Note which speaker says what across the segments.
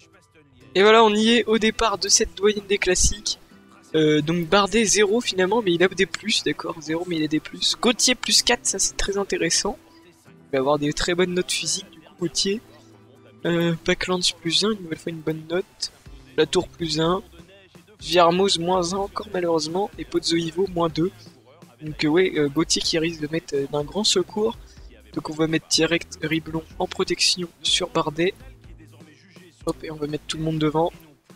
Speaker 1: Et voilà, on y est au départ de cette doyenne des classiques. Donc Bardet 0 finalement, mais il a des plus, d'accord, 0 mais il a des plus. Gauthier plus 4, ça c'est très intéressant. Il va avoir des très bonnes notes physiques du coup Gauthier. Packlands plus 1, une nouvelle fois une bonne note. Latour plus 1. Viermoz moins 1 encore malheureusement. Et Pozzoivo moins 2. Donc ouais, Gauthier qui risque de mettre d'un grand secours. Donc on va mettre direct Riblon en protection sur Bardet. Hop, et on va mettre tout le monde devant.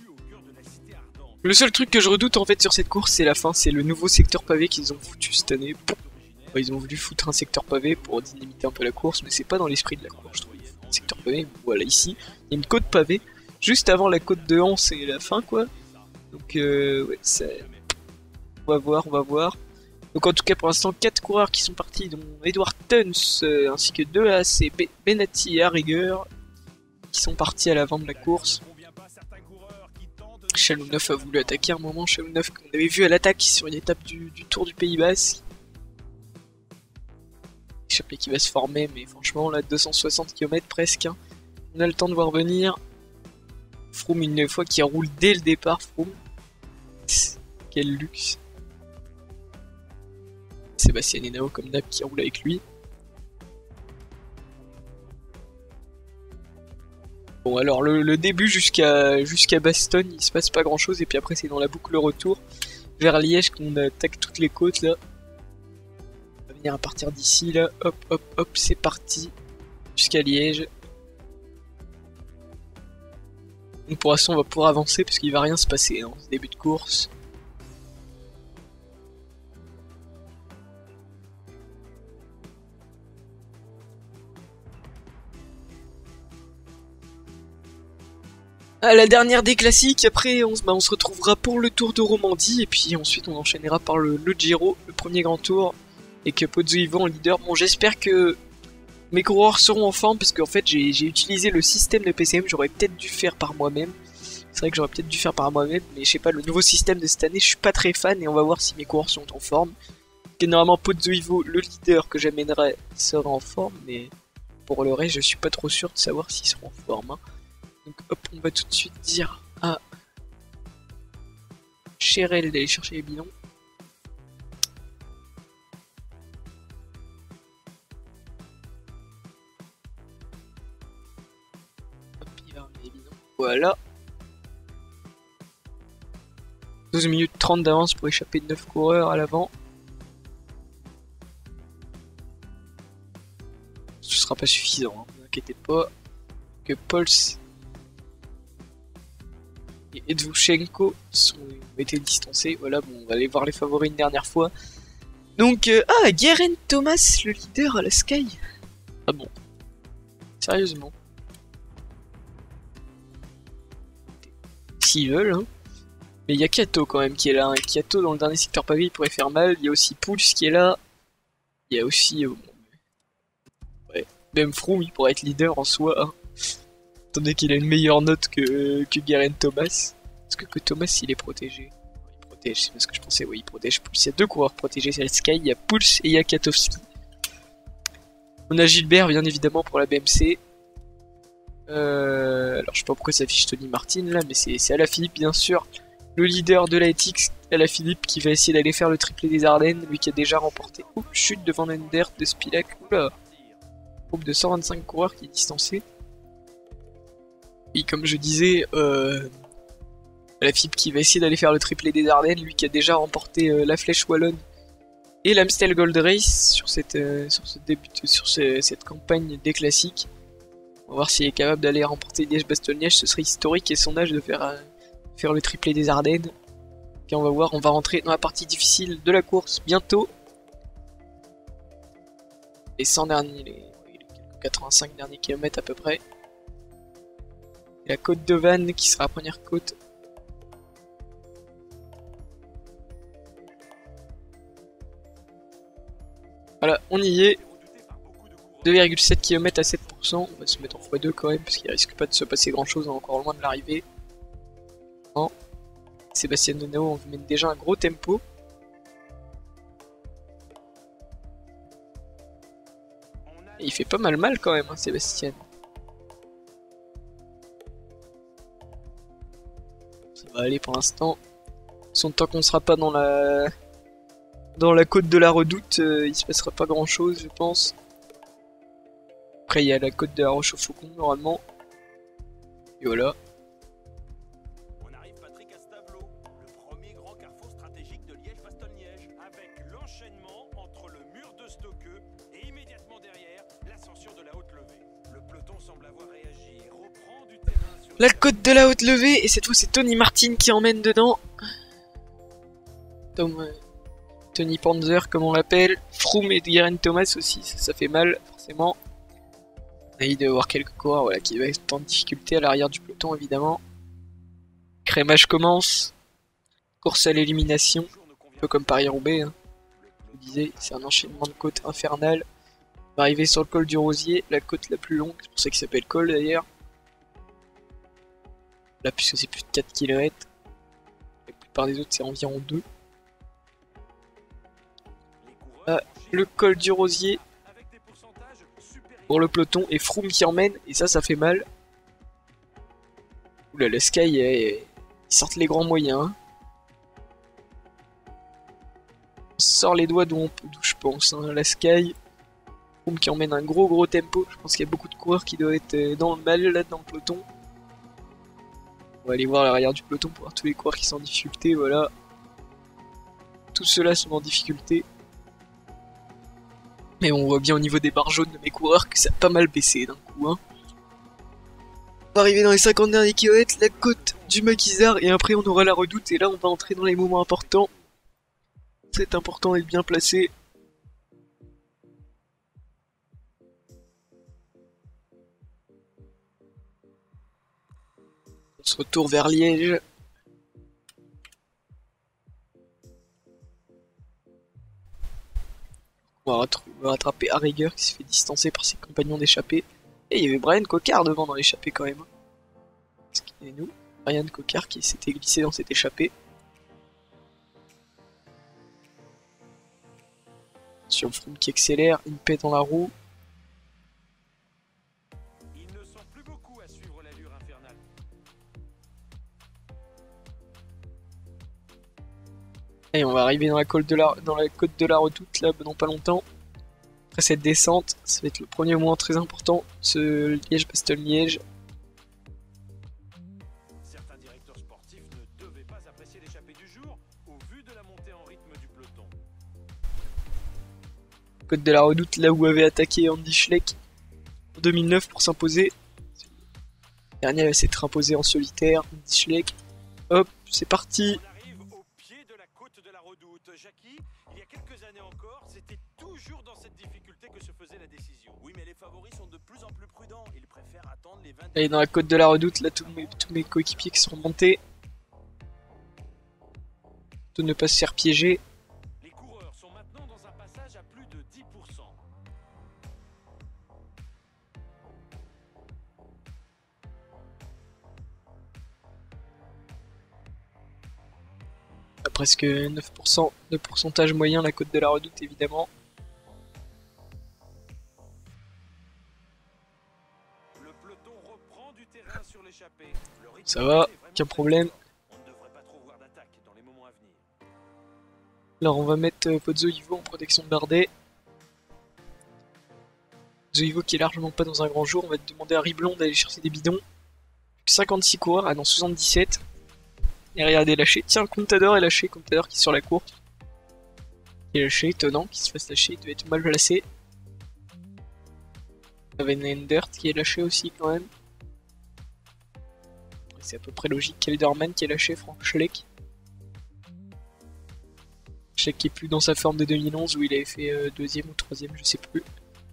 Speaker 1: Le seul truc que je redoute en fait sur cette course, c'est la fin, c'est le nouveau secteur pavé qu'ils ont foutu cette année. Ils ont voulu foutre un secteur pavé pour dynamiter un peu la course, mais c'est pas dans l'esprit de la course, je trouve. Un secteur pavé, voilà ici, il y a une côte pavée, juste avant la côte de Anse et la fin quoi. Donc ouais, c'est... On va voir, on va voir. Donc en tout cas pour l'instant 4 coureurs qui sont partis, dont Edward Tuns, ainsi que 2 AC, Benatti et Harriger, qui sont partis à l'avant de la course. Chalounov a voulu attaquer un moment, Chalounov qu'on avait vu à l'attaque sur une étape du Tour du Pays Basque. Échappé qui va se former, mais franchement là 260 km presque, hein. On a le temps de voir venir. Froome une fois qui roule dès le départ, Froome. Quel luxe. Sébastien Henao comme d'hab qui roule avec lui. Bon alors le début jusqu'à Bastogne, il se passe pas grand chose et puis après c'est dans la boucle retour vers Liège qu'on attaque toutes les côtes là. On va venir à partir d'ici là, hop hop hop, c'est parti jusqu'à Liège. Donc pour l'instant on va pouvoir avancer parce qu'il va rien se passer dans ce début de course. À la dernière des classiques, après on se retrouvera pour le Tour de Romandie et puis ensuite on enchaînera par le Giro, le premier grand tour, et que Pozzoivo en leader. Bon, j'espère que mes coureurs seront en forme parce qu'en fait j'ai utilisé le système de PCM, j'aurais peut-être dû faire par moi-même. C'est vrai que j'aurais peut-être dû faire par moi-même, mais je sais pas, le nouveau système de cette année, je suis pas très fan et on va voir si mes coureurs sont en forme. Et normalement Pozzoivo, le leader que j'amènerai, sera en forme, mais pour le reste je suis pas trop sûr de savoir s'ils seront en forme, hein. Donc hop, on va tout de suite dire à Cherel d'aller chercher les bidons. Hop, il va ramener les bidons. Voilà. 12 minutes 30 d'avance pour échapper de 9 coureurs à l'avant. Ce sera pas suffisant, hein, ne vous inquiétez pas. Que Pols et Edvushenko ont été distancés. Voilà, bon, on va aller voir les favoris une dernière fois. Donc, Geraint Thomas, le leader à la Sky. Ah bon, sérieusement. S'ils veulent, hein. Mais il y a Kato quand même qui est là, hein. Kato dans le dernier secteur pavé, il pourrait faire mal. Il y a aussi Pouls qui est là. Il y a aussi... ouais, même Froome, il pourrait être leader en soi, hein. Attendez qu'il a une meilleure note que Geraint Thomas. Est-ce que Thomas il est protégé? Il protège, c'est ce que je pensais, oui il protège Pouls. Il y a 2 coureurs protégés, c'est la Sky, il y a Pouls et il y a Katowski. On a Gilbert bien évidemment pour la BMC. Alors je sais pas pourquoi ça affiche Tony Martin là, mais c'est Alaphilippe bien sûr. Le leader de la ETX, Alaphilippe qui va essayer d'aller faire le triplé des Ardennes, lui qui a déjà remporté. Oh, chute devant Endert de Spilak, oula. Groupe de 125 coureurs qui est distancé. Et comme je disais, Alaphilippe qui va essayer d'aller faire le triplé des Ardennes, lui qui a déjà remporté la Flèche Wallonne et l'Amstel Gold Race sur cette campagne des classiques. On va voir s'il est capable d'aller remporter Liège-Bastogne-Liège, ce serait historique et son âge de faire le triplé des Ardennes. Et on va voir, on va rentrer dans la partie difficile de la course bientôt. Les 100 derniers, les 85 derniers kilomètres à peu près. Et la côte de Vannes qui sera la première côte. Voilà, on y est. 2,7 km à 7%. On va se mettre en x2 quand même, parce qu'il risque pas de se passer grand chose, on est encore loin de l'arrivée. Sébastien Henao, on mène déjà un gros tempo. Et il fait pas mal quand même, hein, Sébastien. Ça va aller pour l'instant. Tant qu'on sera pas dans la côte de la Redoute, il se passera pas grand chose, je pense. Après, il y a la côte de la Roche-au-Faucon, normalement. Et voilà.
Speaker 2: On arrive, Patrick, à ce tableau, le premier grand carrefour stratégique de Liège-Bastogne-Liège, avec l'enchaînement entre le mur de Stockeux et immédiatement derrière, l'ascension de la haute levée. Le peloton semble avoir réagi et reprend du terrain sur
Speaker 1: La côte de la haute levée, et cette fois c'est Tony Martin qui emmène dedans. Tony Panzer comme on l'appelle. Froome et Geraint Thomas aussi, ça fait mal forcément. Et il doit y avoir quelques coureurs voilà, qui doivent être en difficulté à l'arrière du peloton évidemment. Crémage commence. Course à l'élimination. Un peu comme Paris-Roubaix. Hein. Je vous disais, c'est un enchaînement de côtes infernal. On va arriver sur le col du Rosier, la côte la plus longue, c'est pour ça qu'il s'appelle col d'ailleurs. Là, puisque c'est plus de 4 km. La plupart des autres, c'est environ 2. Ah, le col du Rosier pour le peloton et Froome qui emmène, et ça fait mal. Oula, le Sky, ils sortent les grands moyens. Hein. On sort les doigts d'où je pense. Hein. La Sky, Froome qui emmène un gros tempo. Je pense qu'il y a beaucoup de coureurs qui doivent être dans le mal là dans le peloton. On va aller voir l'arrière du peloton pour voir tous les coureurs qui sont en difficulté, voilà. Tous ceux-là sont en difficulté. Mais on voit bien au niveau des barres jaunes de mes coureurs que ça a pas mal baissé d'un coup. Hein. On va arriver dans les 50 derniers kilomètres, la côte du Maquisard, et après on aura la Redoute, et là on va entrer dans les moments importants. C'est important d'être bien placé. On se retourne vers Liège. On va rattraper Harriger qui s'est fait distancer par ses compagnons d'échappée. Et il y avait Brian Cocard devant dans l'échappée quand même. Parce qu'il y a nous, Brian Cocard qui s'était glissé dans cette échappée. Sur Froome qui accélère, une paix dans la roue.
Speaker 2: Ils ne sont plus beaucoup à suivre l'allure infernale.
Speaker 1: Et on va arriver dans la côte de la Redoute là dans pas longtemps. Après cette descente, ça va être le premier moment très important, ce Liège-Bastogne-Liège.
Speaker 2: Certains directeurs sportifs ne devaient pas apprécier l'échappée du jour au vu de la montée en rythme du peloton.
Speaker 1: Côte de la Redoute, là où avait attaqué Andy Schleck en 2009 pour s'imposer. Le dernier va s'être imposé en solitaire, Andy Schleck. Hop, c'est parti.
Speaker 2: On arrive au pied de la côte de la Redoute. Jackie, il y a quelques années encore, c'était toujours dans cette difficulté que se faisait la décision. Oui, mais les favoris sont de plus en plus prudents. Ils préfèrent attendre les 20...
Speaker 1: Et dans la côte de la Redoute, là tous mes coéquipiers qui sont remontés. De ne pas se faire piéger.
Speaker 2: Les coureurs sont maintenant dans un passage à plus de 10%.
Speaker 1: À presque 9% de pourcentage moyen la côte de la Redoute évidemment.
Speaker 2: Le peloton reprend du terrain sur l'échappée.
Speaker 1: Ça va, aucun problème.
Speaker 2: On ne devrait pas trop voir d'attaque dans les moments à venir.
Speaker 1: Alors on va mettre Pozzo Ivo en protection de Bardet. Pozzo Ivo qui est largement pas dans un grand jour. On va demander à Riblon d'aller chercher des bidons. 56 coureurs, ah non 77. Et regardez lâché. Tiens, Contador est lâché. Contador qui est sur la course. Il est lâché, étonnant qu'il se fasse lâcher. Il devait être mal placé. Van Endert qui est lâché aussi quand même. C'est à peu près logique. Kelderman qui est lâché, Frank Schleck. Schleck qui est plus dans sa forme de 2011 où il avait fait deuxième ou troisième, je sais plus.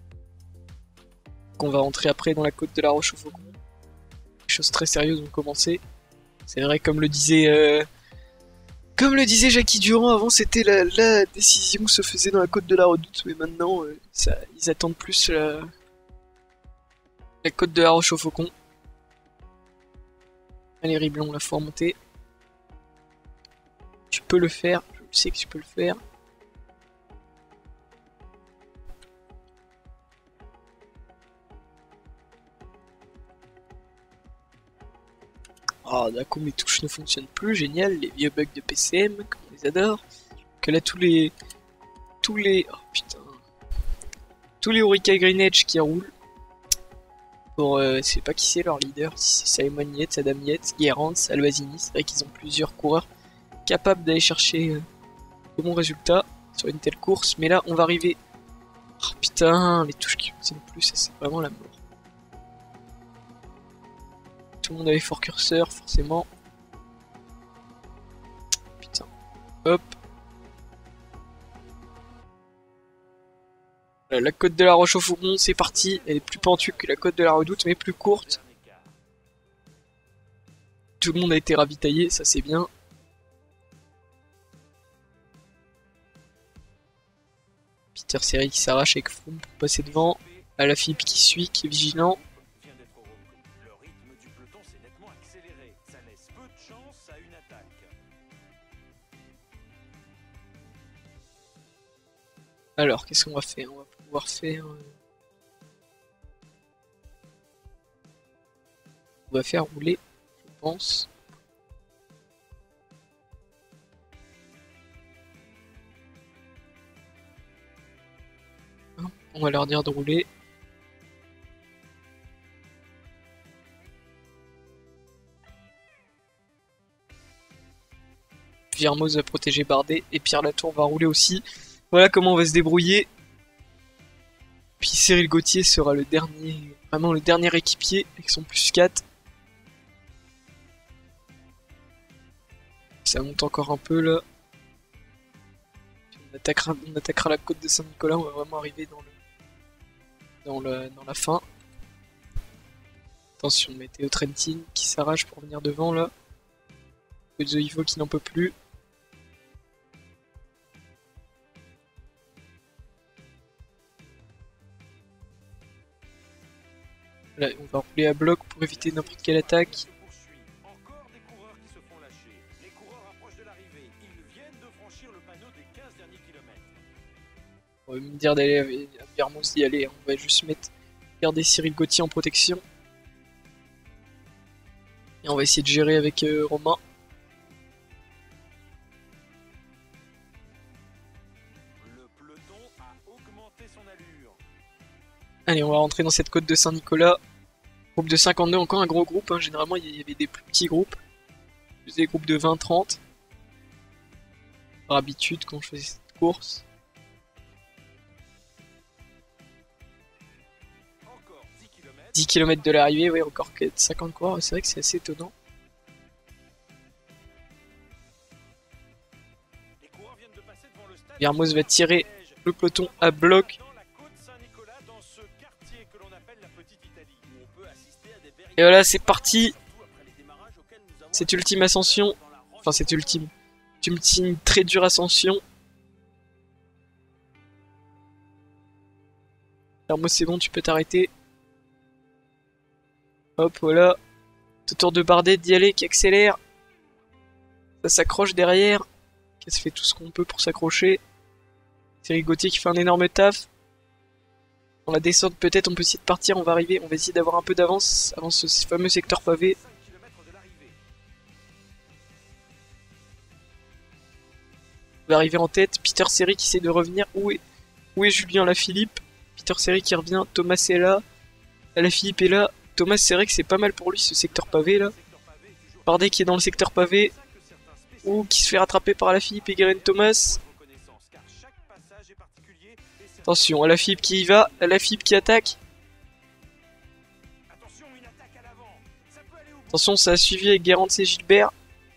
Speaker 1: On va rentrer après dans la côte de la Roche-au-Faucon. Les choses très sérieuses vont commencer. C'est vrai, comme le disait Jackie Durand avant, c'était la décision se faisait dans la côte de la Redoute, mais maintenant ils attendent plus la côte de la Roche-au-Faucon. Allez Riblon, la faut remonter. Tu peux le faire, je sais que tu peux le faire. Ah, d'un coup mes touches ne fonctionnent plus, génial, les vieux bugs de PCM, comme on les adore. Que là tous les... Oh putain... Tous les Orica Green Edge qui roulent. Pour, je sais pas qui c'est leur leader, si c'est Simon Yates, Adam Yates, Gerrans, Albazini. C'est vrai qu'ils ont plusieurs coureurs capables d'aller chercher de bons résultats sur une telle course. Mais là on va arriver... Oh putain, les touches qui fonctionnent plus, ça c'est vraiment la mort. Tout le monde avait fort curseur, forcément. Putain. Hop. La côte de la Roche-au-Fourgon, c'est parti. Elle est plus pentue que la côte de la Redoute, mais plus courte. Tout le monde a été ravitaillé, ça c'est bien. Peter Serry qui s'arrache avec Froome pour passer devant. Alaphilippe qui suit, qui est vigilant. Alors, qu'est-ce qu'on va faire? On va pouvoir faire... On va faire rouler, je pense. On va leur dire de rouler. Virmoz va protéger Bardet et Pierre Latour va rouler aussi. Voilà comment on va se débrouiller. Puis Cyril Gauthier sera le dernier, vraiment le dernier équipier avec son plus 4. Ça monte encore un peu là. Puis on attaquera la côte de Saint-Nicolas, on va vraiment arriver dans la fin. Attention, Matteo Trentin qui s'arrache pour venir devant là. The Ivo qui n'en peut plus. Là, on va rouler à bloc pour éviter n'importe quelle attaque.
Speaker 2: Encore des coureurs qui se font lâcher. Les coureurs approchent de l'arrivée. Ils viennent de franchir le panneau des 15 derniers kilomètres.
Speaker 1: On va me dire d'aller à Virmoz d'y aller. On va juste garder Cyril Gauthier en protection. Et on va essayer de gérer avec Romain.
Speaker 2: Le peloton a augmenté son allure.
Speaker 1: Allez, on va rentrer dans cette côte de Saint-Nicolas. Groupe de 52, encore un gros groupe. Hein. Généralement, il y avait des plus petits groupes. Des groupes de 20-30. Par habitude, quand je faisais cette course.
Speaker 2: Encore 10 km.
Speaker 1: 10 km de l'arrivée, oui, encore 50 coureurs. C'est vrai que c'est assez étonnant.
Speaker 2: Les coureurs viennent de passer devant le stade.
Speaker 1: Virmoz va tirer le peloton à bloc. Et voilà, c'est parti. Cette ultime ascension. Enfin, cette ultime très dure ascension. Virmoz, c'est bon, tu peux t'arrêter. Hop, voilà. Autour de Bardet d'y aller, qui accélère. Ça s'accroche derrière. Qui se fait tout ce qu'on peut pour s'accrocher. Cyril Gauthier qui fait un énorme taf. Dans la descente, peut-être, on peut essayer de partir, on va arriver, on va essayer d'avoir un peu d'avance avant ce fameux secteur pavé. On va arriver en tête, Peter Serry qui essaie de revenir. Où est Julien Alaphilippe? Peter Serry qui revient, Thomas est là, Alaphilippe est là. Thomas, c'est vrai que c'est pas mal pour lui ce secteur pavé là. Bardet qui est dans le secteur pavé. Ou qui se fait rattraper par Alaphilippe et Guérin Thomas. Attention, Alaphilippe qui y va, Alaphilippe qui attaque. Attention, ça a suivi avec Guérant et Gilbert.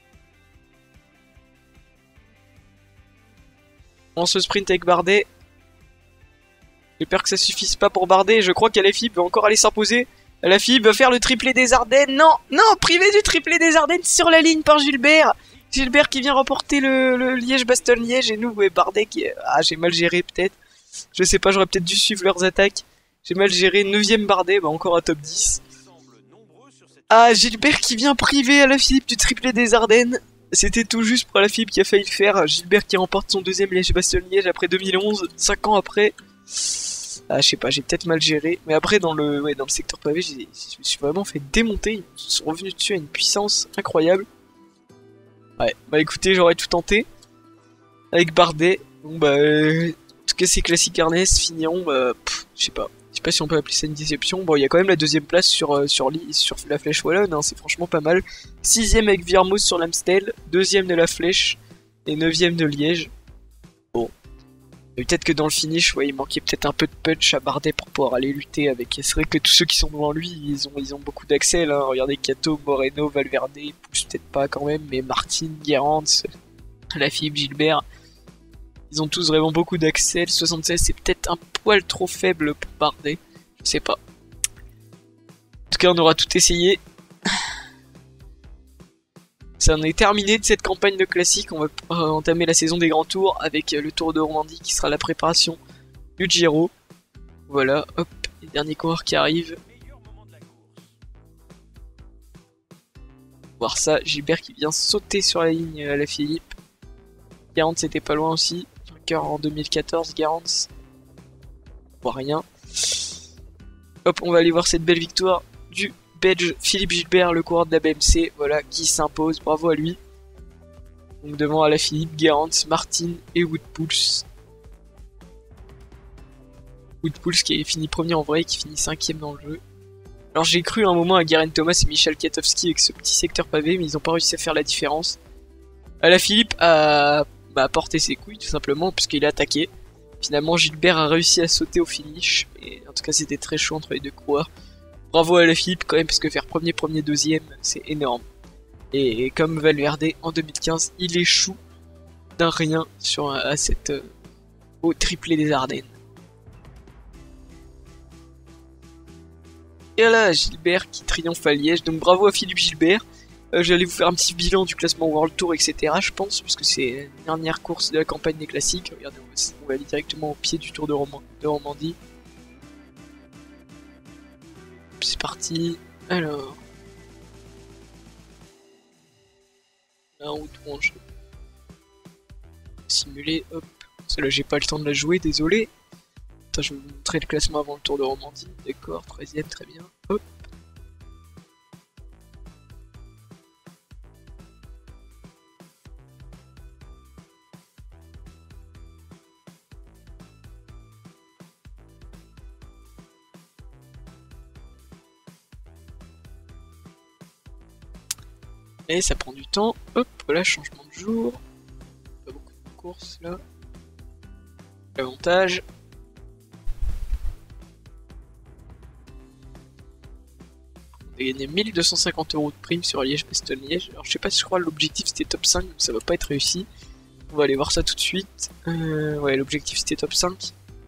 Speaker 1: On se sprint avec Bardet. J'espère que ça suffise pas pour Bardet. Je crois qu'Alaphilippe va encore aller s'imposer. Alaphilippe va faire le triplé des Ardennes. Non, non, privé du triplé des Ardennes sur la ligne par Gilbert. Gilbert qui vient remporter le Liège-Bastogne-Liège. Et nous, Bardet qui... Ah, j'ai mal géré peut-être. Je sais pas, j'aurais peut-être dû suivre leurs attaques. J'ai mal géré. 9ème Bardet, bah encore à top 10. Ah, Gilbert qui vient priver Alaphilippe du triplé des Ardennes. C'était tout juste pour Alaphilippe qui a failli le faire. Gilbert qui remporte son 2ème Liège-Bastogne-Liège après 2011, 5 ans après. Ah, je sais pas, j'ai peut-être mal géré. Mais après, dans le secteur pavé, je me suis vraiment fait démonter. Ils sont revenus dessus à une puissance incroyable. Ouais, bah écoutez, j'aurais tout tenté. Avec Bardet. Bon bah, en tout cas, ces classiques Ernest finiront, bah, je sais pas. Je sais pas si on peut appeler ça une déception. Bon, il y a quand même la deuxième place sur la Flèche Wallonne, hein, c'est franchement pas mal. 6ème avec Virmouth sur l'Amstel, 2ème de la Flèche et 9ème de Liège. Bon. Peut-être que dans le finish, ouais, il manquait peut-être un peu de punch à Bardet pour pouvoir aller lutter avec. C'est vrai que tous ceux qui sont devant lui, ils ont beaucoup d'accès là. Regardez Cato, Moreno, Valverde, pousse peut-être pas quand même, mais Martin, Guérantz, Lafilippe, Gilbert. Ils ont tous vraiment beaucoup d'accès. Le 76 c'est peut-être un poil trop faible pour Bardet. Je sais pas. En tout cas on aura tout essayé. Ça en est terminé de cette campagne de classique. On va entamer la saison des grands tours avec le Tour de Romandie qui sera la préparation du Giro. Voilà, hop, les derniers coureurs qui arrivent. Voir ça, Gilbert qui vient sauter sur la ligne à la Philippe. Garant c'était pas loin aussi. Vainqueur en 2014, Garant. On voit rien. Hop, on va aller voir cette belle victoire du Belge Philippe Gilbert, le coureur de la BMC, voilà, qui s'impose, bravo à lui. Donc devant Alaphilippe, Guérantz, Martin et Woodpulse. Woodpulse qui est fini premier en vrai et qui finit 5ème dans le jeu. Alors j'ai cru un moment à Geraint Thomas et Michel Kwiatkowski avec ce petit secteur pavé, mais ils n'ont pas réussi à faire la différence. Alaphilippe a porté ses couilles tout simplement puisqu'il a attaqué. Finalement Gilbert a réussi à sauter au finish, et en tout cas c'était très chaud entre les deux coureurs. Bravo à Alaphilippe quand même, parce que faire premier, deuxième, c'est énorme. Et comme Valverde en 2015, il échoue d'un rien au triplé des Ardennes. Et là, Gilbert qui triomphe à Liège, donc bravo à Philippe Gilbert. J'allais vous faire un petit bilan du classement World Tour, etc. je pense, puisque c'est la dernière course de la campagne des classiques. Regardez, on va aller directement au pied du Tour de Romandie. C'est parti. Alors. La route rangée. Simuler, hop. Celle-là, j'ai pas le temps de la jouer, désolé. Attends, je vais vous montrer le classement avant le Tour de Romandie. D'accord, 13ème, très bien. Hop. Et ça prend du temps. Hop, voilà, changement de jour. Pas beaucoup de courses là. L'avantage. On a gagné 1250 € de prime sur Liège-Bastogne-Liège. Alors je sais pas si je crois l'objectif c'était top 5, donc ça va pas être réussi. On va aller voir ça tout de suite. Ouais, l'objectif c'était top 5.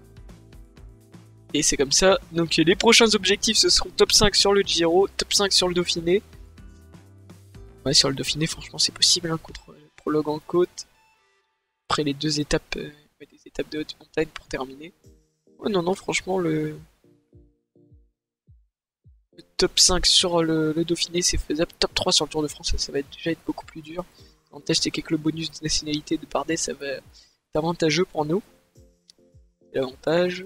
Speaker 1: Et c'est comme ça. Donc les prochains objectifs ce seront top 5 sur le Giro, top 5 sur le Dauphiné. Ouais, sur le Dauphiné, franchement, c'est possible, hein, contre le prologue en côte. Après les deux étapes, des étapes de haute montagne pour terminer. Ouais, non, franchement, le top 5 sur le Dauphiné, c'est faisable. Top 3 sur le Tour de France, ça va déjà être beaucoup plus dur. L'avantage, c'est qu'avec le bonus de nationalité de Bardet, ça va être avantageux pour nous. L'avantage.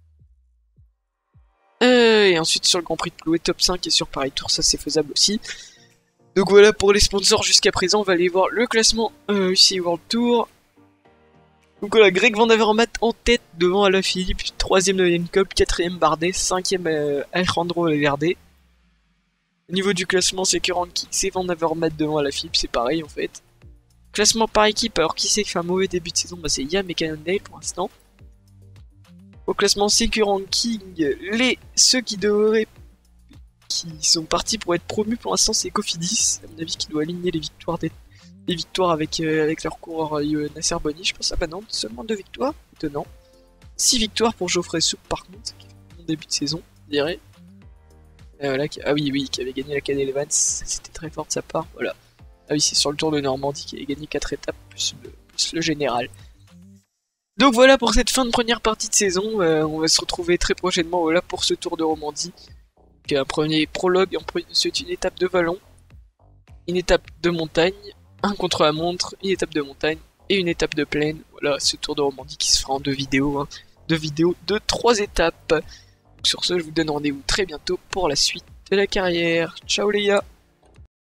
Speaker 1: Et ensuite, sur le Grand Prix de Plouay, top 5 et sur Paris Tour, ça c'est faisable aussi. Donc voilà pour les sponsors jusqu'à présent, on va aller voir le classement UCI World Tour. Donc voilà, Greg Van Avermaet en tête devant Alaphilippe, 3ème Noyen Cup, 4ème Bardet, 5ème Alejandro Valverde. Au niveau du classement, c'est que c'est Van Avermaet devant Alaphilippe, c'est pareil en fait. Classement par équipe, alors qui c'est qui fait un mauvais début de saison, bah c'est Yam et Cannondale pour l'instant. Au classement Secure Ranking, ceux qui sont partis pour être promus pour l'instant c'est Cofidis, à mon avis qui doit aligner les victoires avec leur coureur Nasser Bonny, je pense. Ah bah non, seulement 2 victoires, étonnant. 6 victoires pour Geoffrey Soupe par contre, qui fait un bon début de saison, je dirais. Voilà, qui avait gagné la Cadel Evans, c'était très fort de sa part, voilà. Ah oui, c'est sur le Tour de Normandie qui avait gagné 4 étapes, plus le général. Donc voilà pour cette fin de première partie de saison, on va se retrouver très prochainement voilà, pour ce Tour de Romandie. Un premier prologue, ensuite une étape de vallon, une étape de montagne, un contre-la-montre, une étape de montagne et une étape de plaine. Voilà, ce Tour de Romandie qui se fera en 2 vidéos, hein. de vidéos de 3 étapes. Donc sur ce, je vous donne rendez-vous très bientôt pour la suite de la carrière. Ciao les gars!